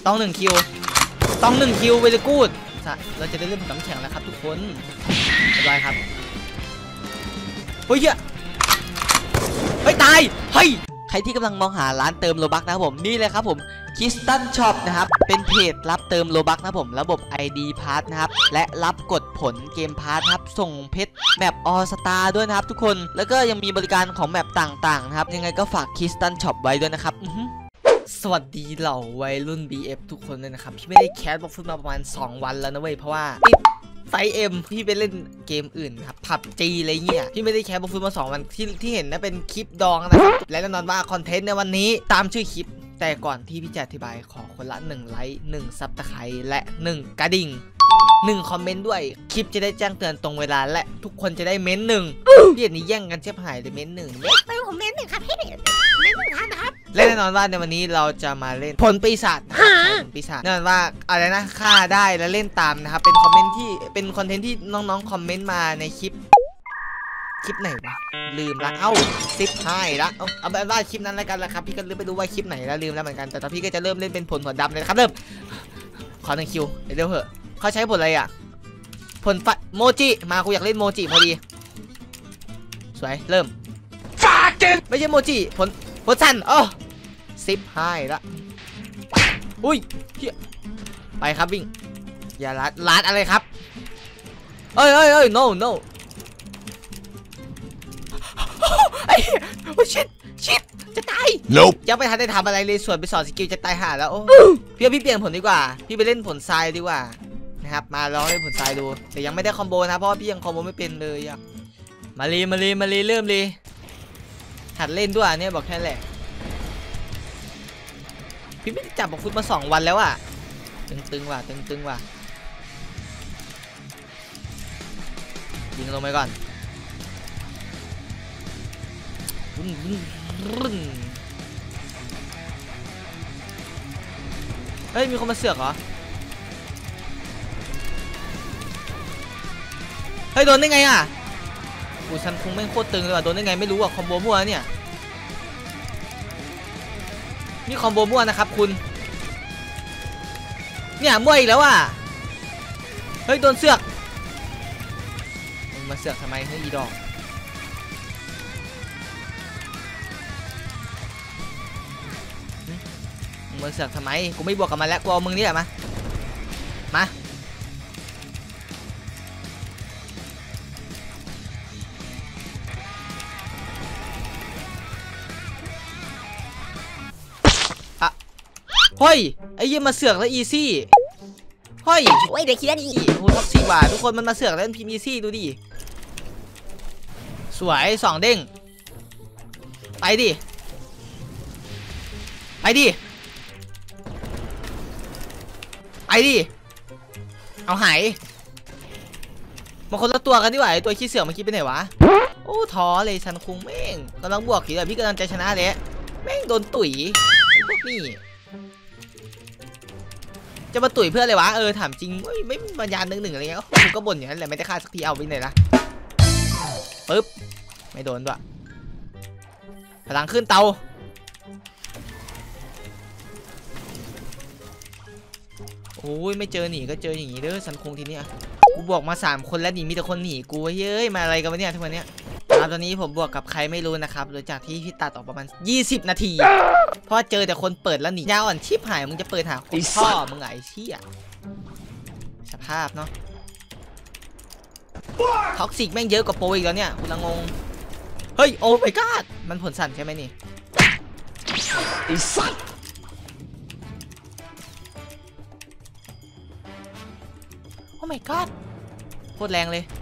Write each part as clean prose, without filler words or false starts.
ต้อง1 คิวต้อง1 คิวเวลกูดเราจะได้เล่นน้ำแข็งแล้วครับทุกคนสบายครับเฮ้ยเฮ้ยตายเฮ้ยใครที่กำลังมองหาร้านเติมโลบักนะครับผมนี่เลยครับผมคิสตันช็อปนะครับเป็นเพจรับเติมโลบักนะผมระบบ ID พาร์ทนะครับและรับกดผลเกมพาร์ทครับส่งเพชรแมปออสตาด้วยนะครับทุกคนแล้วก็ยังมีบริการของแมปต่างๆนะครับยังไงก็ฝากคิสตันช็อปไว้ด้วยนะครับสวัสดีเหล่าวัยรุ่น BF ทุกคนเลยนะครับพี่ไม่ได้แคสบล็อกฟุตมาประมาณ2 วันแล้วนะเว้ยเพราะว่าติดไฟพี่ไปเล่นเกมอื่นครับผับจีอะไรเงี้ยพี่ไม่ได้แคสบล็อกฟุตมา2 วันที่เห็นนะเป็นคลิปดองนะครับและแน่นอนว่าคอนเทนต์ในวันนี้ตามชื่อคลิปแต่ก่อนที่พี่จะอธิบายขอคนละ1 ไลค์1 ซับสไครต์และ1 กระดิ่ง1 คอมเมนต์ด้วยคลิปจะได้แจ้งเตือนตรงเวลาและทุกคนจะได้เม้น1พี่นี้แย่งกันเชียบหายเลยเม้น1ไม่ผมเม้น1ครับพี่เม้น1ครับและแน่นอนว่าในวันนี้เราจะมาเล่นผลปีศาจแน่นอนว่าอะไรนะฆ่าได้และเล่นตามนะครับเป็นคอมเมนต์ที่เป็นคอนเทนต์ที่น้องๆคอมเมนต์มาในคลิปไหนวะลืมละ15ละเอาแบบว่าคลิปนั้นแล้วกันละครับพี่ก็ลืมไปดูว่าคลิปไหนแล้วลืมแล้วเหมือนกันแต่ตอนพี่ก็จะเริ่มเล่นเป็นผลหัวดำเลยนะครับเริ่มขอ1 คิวเร็วเหอะเขาใช้ผลอะไรอ่ะผลโมจิมากูอยากเล่นโมจิพอดีสวยเริ่มไม่ใช่โมจิผลสั้น15ละอุ้ยไปครับวิ่งอย่าลัดอะไรครับเอ้ย no ไอ้ชิดจะตาย Nope ยังไม่ทันได้ทำอะไรเลยส่วนไปสอนสกิลจะตายห่าแล้วโอ้พี่เปลี่ยนผลดีกว่าพี่ไปเล่นผลทรายดีกว่านะครับมาลองเล่นผลทรายดูแต่ยังไม่ได้คอมโบนะเพราะว่าพี่ยังคอมโบไม่เป็นเลยอะมาเริ่มเลยหัดเล่นด้วยเนี่ยบอกแค่แหละพี่ไม่ได้จับบอกฟุตมา2 วันแล้วอะตึงว่ะยิงลงไปก่อนเฮ้ยมีคนมาเสือกเหรอเฮ้ยโดนได้ไงอ่ะกูซันคงไม่โคตรตึงเลยว่ะโดนได้ไงไม่รู้อ่ะคอมโบมั่วเนี่ยนี่คอมโบมั่วนะครับคุณเนี่ยมั่วอีกแล้วอ่ะเฮ้ยโดนเสือกมึงมาเสือกทำไมเฮ้ยอีดอกมึงเสือกทำไมกูไม่บวกกับมันแล้วกูเอามึงนี่แหละมาเฮ้ยไอ้ยี่มาเสือกแล้วอีซี่เฮ้ยเด็กคิดได้ดีโอ้ท็อกซี่ว่ะทุกคนมันมาเสือกแล้วพิมพ์อีซี่ดูดิสวย2 เด้งไปดิเอาหายมาคนละตัวกันดีกว่าตัวขี้เสือกมันคิดไปไหนวะโอ้ท้อเลยชันคุงแม่งกำลังบวกอยู่แต่พี่กำลังใจชนะเลยแม่งโดนตุ๋ยพวกนี้จะมาตุ๋ยเพื่ออะไรวะถามจริงไม่ปัญญา1 อะไรเงี้ยกูก็บ่นอย่างนั้นแหละไม่ได้ฆ่าสักทีเอาไปไหนละปึ๊บไม่โดนด้วยพลังขึ้นเตาโอ้ยไม่เจอหนีก็เจออย่างนี้เด้อสันคงทีเนี้ยกูบวกมา3 คนแล้วหนีมีแต่คนหนีกูเย้ยมาอะไรกันวะเนี่ยทุกวันเนี้ยตอนนี้ผมบวกกับใครไม่รู้นะครับโดยจากที่พี่ตัดออกประมาณ20 นาทีเพราะเจอแต่คนเปิดแล้วหนียาอ่อนชิบหายมึงจะเปิดหาคนพ่อมึงไงเชี่ยสภาพเนาะท็อกซิกแม่งเยอะกว่าโปรอีกแล้วเนี่ยกูละงงเฮ้ยโอ้ my god มันผลสั่นใช่ไหมนี่ไอ้สัสโอ้ my god โคตรแรงเลย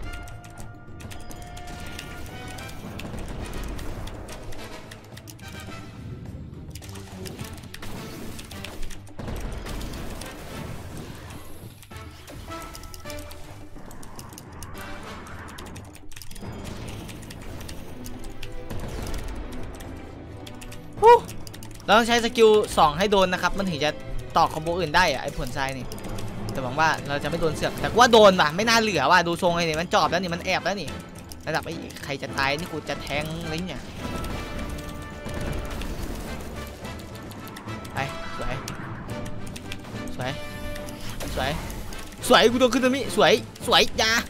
เราต้องใช้สกิล2ให้โดนนะครับมันถึงจะต่อคอมโบอื่นได้อะไอ้ผลทรายนี่แต่หวังว่าเราจะไม่โดนเสือกแต่ว่าโดนว่ะไม่น่าเหลือว่ะดูทรงไอ้นี่มันจอบแล้วนี่มันแอบแล้วนี่ระดับไอ้ใครจะตายนี่กูจะแทงอะไรเนี่ยไปสวยสวยสวยสวยกูโดนขึ้นตรงนี้สวยสวยยา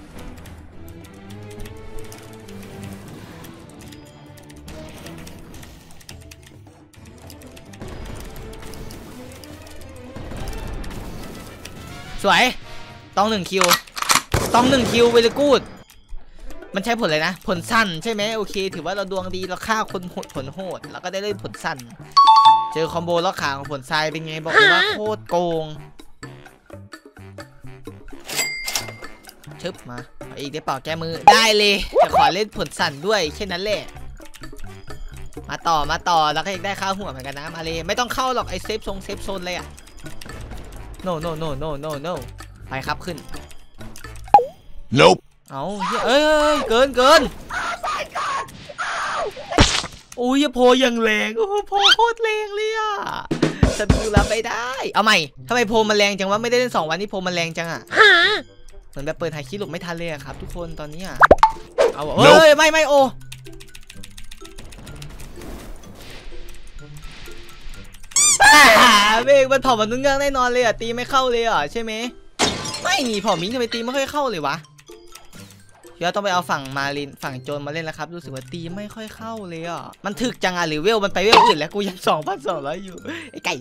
สวยต้อง1 คิวต้อง1 คิวเวลกูดมันใช้ผลอะไรนะผลสั้นใช่ไหมโอเคถือว่าเราดวงดีเราฆ่าคนโหดผลโหดแล้วก็ได้เล่นผลสั้นเจอคอมโบล็อกขาของผลทรายเป็นไงบอกเลยว่าโคตรโกงชึบมาอีกได้เปล่าแก้มือได้เลยจะขอเล่นผลสั้นด้วยแค่นั้นแหละมาต่อแล้วก็ยังได้ค่าหัวเหมือนกันนะมาเลยไม่ต้องเข้าหรอกไอเซฟโซนเลยอะno ไปครับขึ้น nope เอาเอ้ยเกินโอ้ยโพยังแรงโอ้โพโคตรแรงเลยอ่ะฉันดูรับไม่ได้เอาใหม่ทำไมโพมันแรงจังวะไม่ได้เล่น2 วันนี่โพมันแรงจังอ่ะเหมือนแบบเปิดถ่ายคลิปหลบไม่ทันเลยครับทุกคนตอนนี้เอาเฮ้ยไม่โอเบกมันเผามันนุ่งเงือกแน่นอนเลยอ่ะตีไม่เข้าเลยอ่ะใช่ไหมไม่หนีเผามิ้งทำไมตีไม่ค่อยเข้าเลยวะเดี๋ยวต้องไปเอาฝั่งมาลินฝั่งโจรมาเล่นแล้วครับรู้สึกว่าตีไม่ค่อยเข้าเลยอ่ะมันถึกจังอ่ะหรือเวลมันไปเวลอื่นแล้วกูยัง2,200อยู่ไอ้ไก่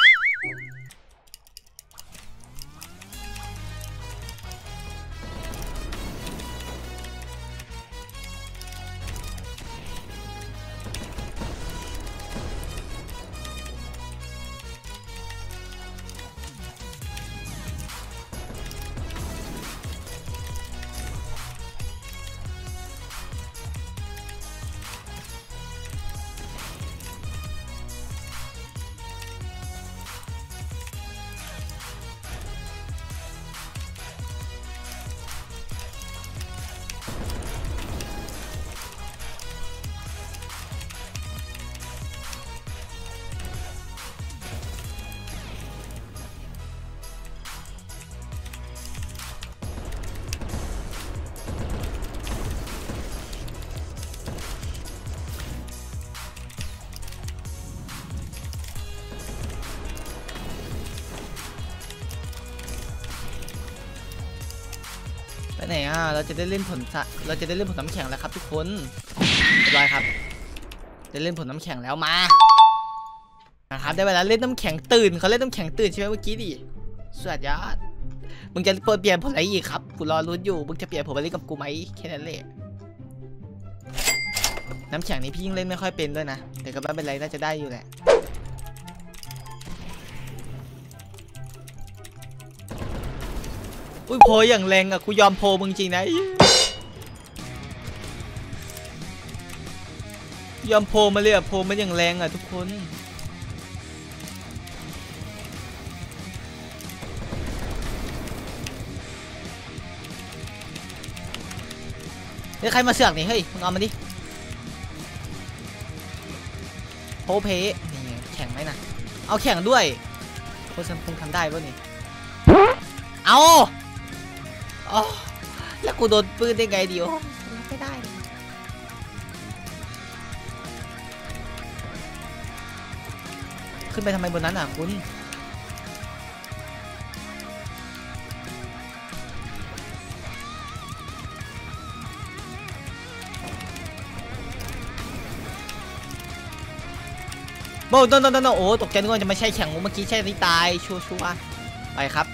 ไปไหนอ่ะเราจะได้เล่นผลน้ำแข็งแล้วครับทุกคนเรียบร้อยครับได้เล่นผลน้ำแข็งแล้วมานะครับได้เวลาเล่นน้ำแข็งตื่นเขาเล่นน้ำแข็งตื่นใช่ไหมเมื่อกี้ดิสุดยอดมึงจะเปลี่ยนผลอะไรอีกครับกูรอรุ้นอยู่มึงจะเปลี่ยนผลอะไรกับกูไหมแค่นั้นแหละน้ำแข็งนี้พี่ยิ่งเล่นไม่ค่อยเป็นด้วยนะแต่ก็ไม่เป็นไรน่าจะได้อยู่แหละอุ้ยโพอย่างแรงอ่ะกูยอมโพมึงจริงนะยอมโพมาเลยอ่ะโพมันอย่างแรงอ่ะทุกคนเฮ้ยใครมาเสือกนี่เฮ้ยมึงเอามาดิโพเพนี่แข่งไหมนะเอาแข่งด้วยโคซันคงทำได้ป่ะนี่เอาอ๋อแล้วกูโดนปืนได้ไงเดียวไม่ได้ขึ้นไปทำไมบนนั้นอ่ะคุณโบ้โนโอ้ตกใจนึกว่าจะไม่ใช่แข่งเมื่อกี้ใช่ที่ตายชัวร์ไปครับ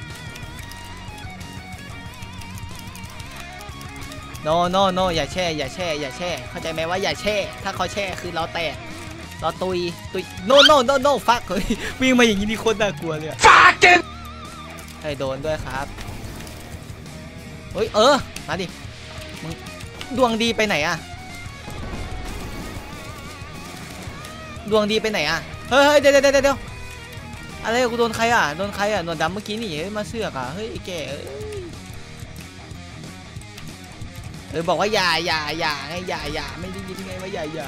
โนอย่าแช่เข้าใจไหมว่าอย่าแช่ถ้าเขาแช่คือเราแตกเราตุยโนฟักเฮ้ยวิ่งมาอย่างนี้นี่โคตรน่ากลัวเลยฟักกันให้โดนด้วยครับเฮ้ยมาดิมึงดวงดีไปไหนอะดวงดีไปไหนอะเฮ้ยเดี๋ยวอะไรกูโดนใครอะหนวดดำเมื่อกี้นี่มาเสือกอะเฮ้ยแกบอกว่าอย่าไงอย่าไม่ได้ยินไงว่าอย่าอย่า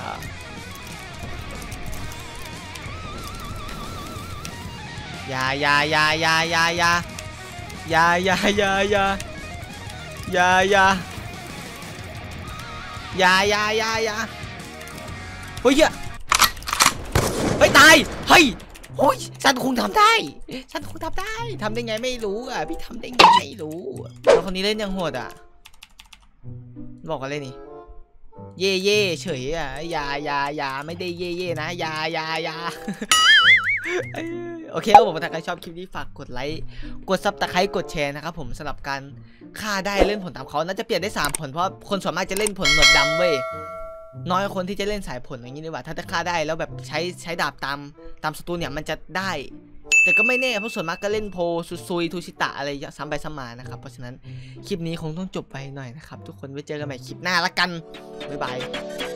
เฮ้ยเฮ้ยตายเฮ้ยโอ้ยฉันคงทำได้ทำได้ไงไม่รู้อ่ะพี่ทำได้ไงไม่รู้แล้วคนนี้เล่นยังโหดอ่ะบอกกันเลยนี่เย่เย่เฉยอ่ะอย่าไม่ได้เย่เย่นะอย่า โอเคครับผมถ้าใครชอบคลิปนี้ฝากกดไลค์กดซับตะไคร้กดแชร์นะครับผมสำหรับการฆ่าได้เล่นผลตามเขาน่าจะเปลี่ยนได้3ผลเพราะคนส่วนมากจะเล่นผลหนวดดำเว้ยน้อยคนที่จะเล่นสายผลอย่างนี้ดีกว่าถ้าจะฆ่าได้แล้วแบบใช้ดาบตามศัตรูเนี่ยมันจะได้แต่ก็ไม่แน่เพราะส่วนมากก็เล่นโพซุยทูชิตะอะไรซ้ำไปซ้ำมานะครับเพราะฉะนั้นคลิปนี้คงต้องจบไปหน่อยนะครับทุกคนไว้เจอกันใหม่คลิปหน้าละกันบ๊ายบาย